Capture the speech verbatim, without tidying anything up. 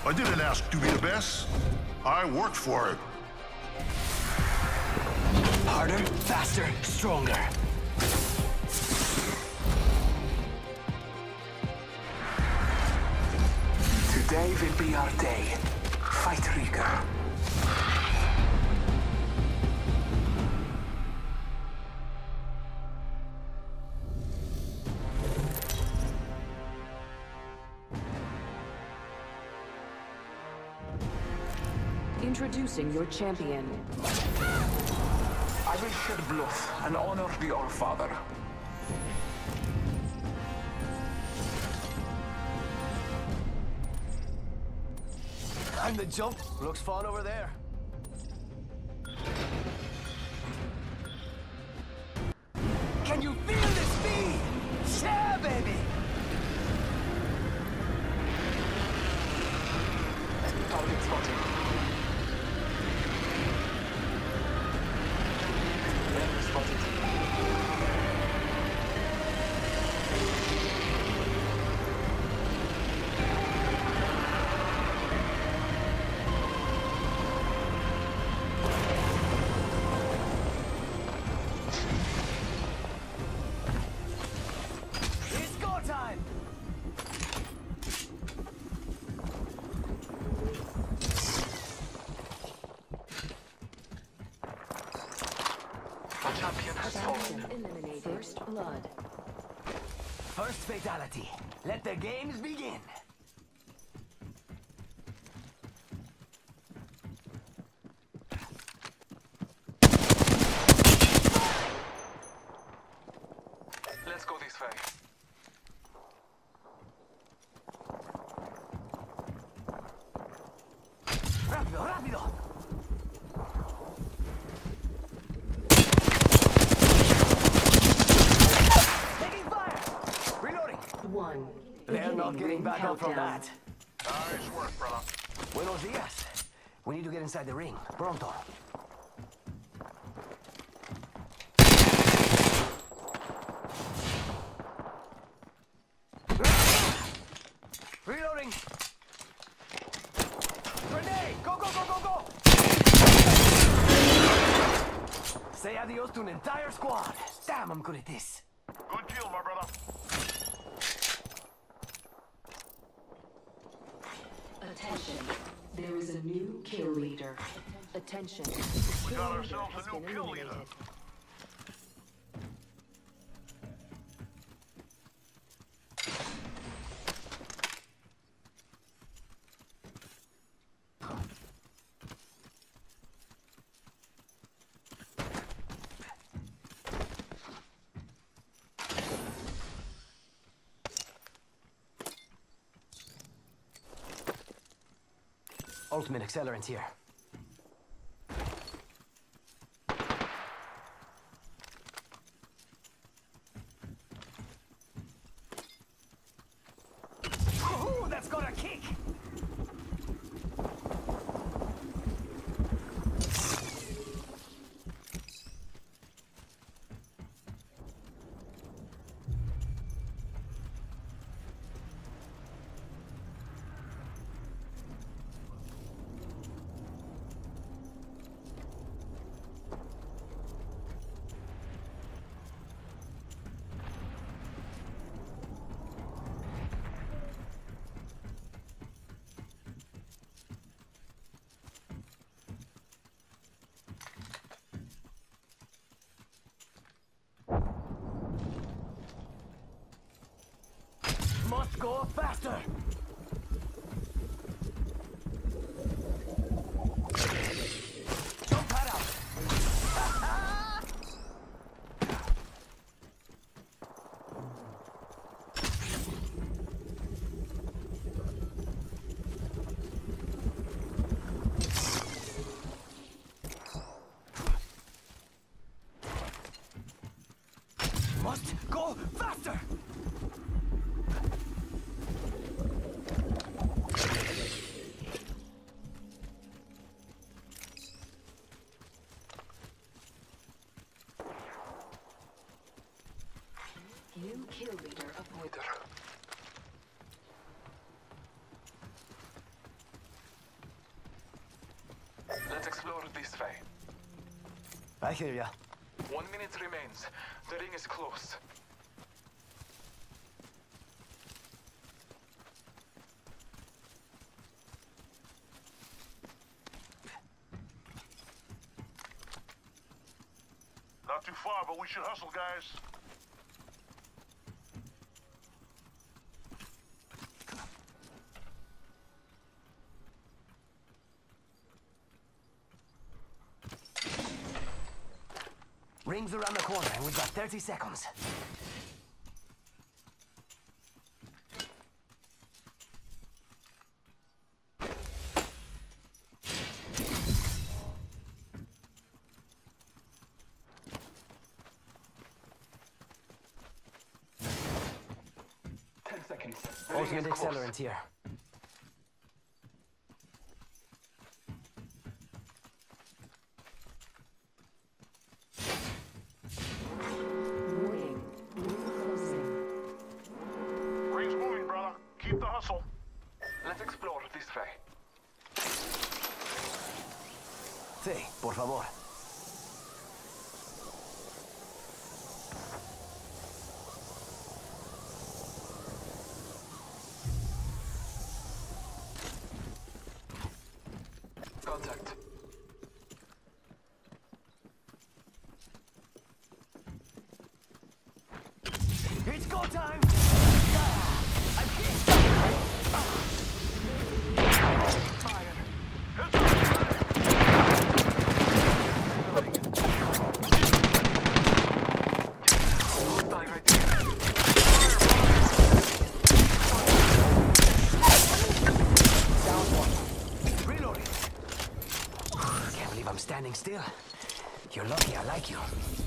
I didn't ask to be the best. I worked for it. Harder, faster, stronger. Today will be our day. Fight Rieger. Introducing your champion. I will shed blood and honor the All-Father. And the jump looks fun over there. Can you feel the speed? Yeah, baby! Target spotted. Enemy spotted. It's go time! The champion has fallen. Eliminated. First blood. First fatality. Let the games begin. Let's go this way. Rápido, rápido! Taking fire! Reloading! One. They're not getting back up from Countdown. that. Nice work, brother. Buenos dias. We need to get inside the ring. Pronto. Reloading! Grenade! Go, go, go, go, go! Say adios to an entire squad. Damn, I'm good at this. Good kill, my brother. Attention. There is a new kill leader. Attention. We got Kill leader ourselves has a new been kill leader. eliminated. Ultimate accelerant here. Ooh, that's got a kick! Must go faster! Jump pad out! Must go faster! New kill leader appointed. explore this way. I hear ya. One minute remains. The ring is close. Not too far, but we should hustle, guys. Ring's around the corner, and we've got thirty seconds. Ten seconds. The ring Ultimate is close. accelerant here. Warning. Ring closing. Ring's moving, brother. Keep the hustle. Let's explore this way. Sí, por favor. Contact. It's go time! Ah, I'm hit! Fire. Die right here. Down one. Reloading. Can't believe I'm standing still. You're lucky I like you.